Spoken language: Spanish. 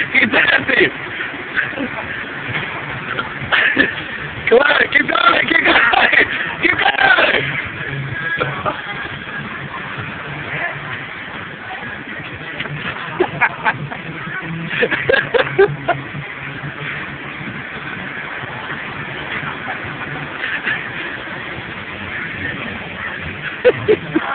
Quítate. Come on, keep going, keep going, keep going. Ha ha ha.